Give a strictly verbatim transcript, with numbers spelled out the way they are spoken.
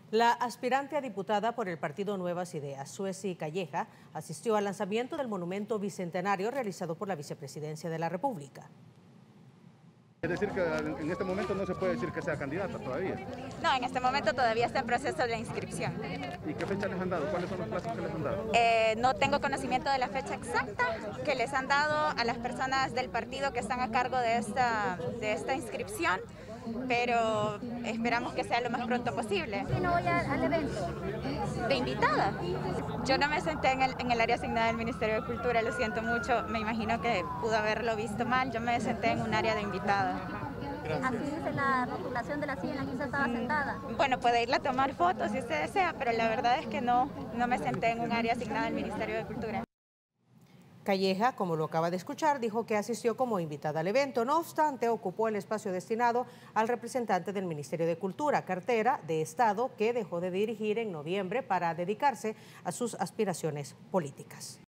La aspirante a diputada por el partido Nuevas Ideas, Suesi Calleja, asistió al lanzamiento del monumento bicentenario realizado por la Vicepresidencia de la República. Es decir, que en este momento no se puede decir que sea candidata todavía. No, en este momento todavía está en proceso de la inscripción. ¿Y qué fecha les han dado? ¿Cuáles son los plazos que les han dado? Eh, no tengo conocimiento de la fecha exacta que les han dado a las personas del partido que están a cargo de esta, de esta inscripción, pero esperamos que sea lo más pronto posible. ¿Por qué no voy al, al evento? De invitada. Yo no me senté en el, en el área asignada del Ministerio de Cultura, lo siento mucho, me imagino que pudo haberlo visto mal, yo me senté en un área de invitada. Así dice la rotulación de la silla en la que usted estaba sentada. Bueno, puede irla a tomar fotos si usted desea, pero la verdad es que no, no me senté en un área asignada del Ministerio de Cultura. Calleja, como lo acaba de escuchar, dijo que asistió como invitada al evento. No obstante, ocupó el espacio destinado al representante del Ministerio de Cultura, cartera de Estado que dejó de dirigir en noviembre para dedicarse a sus aspiraciones políticas.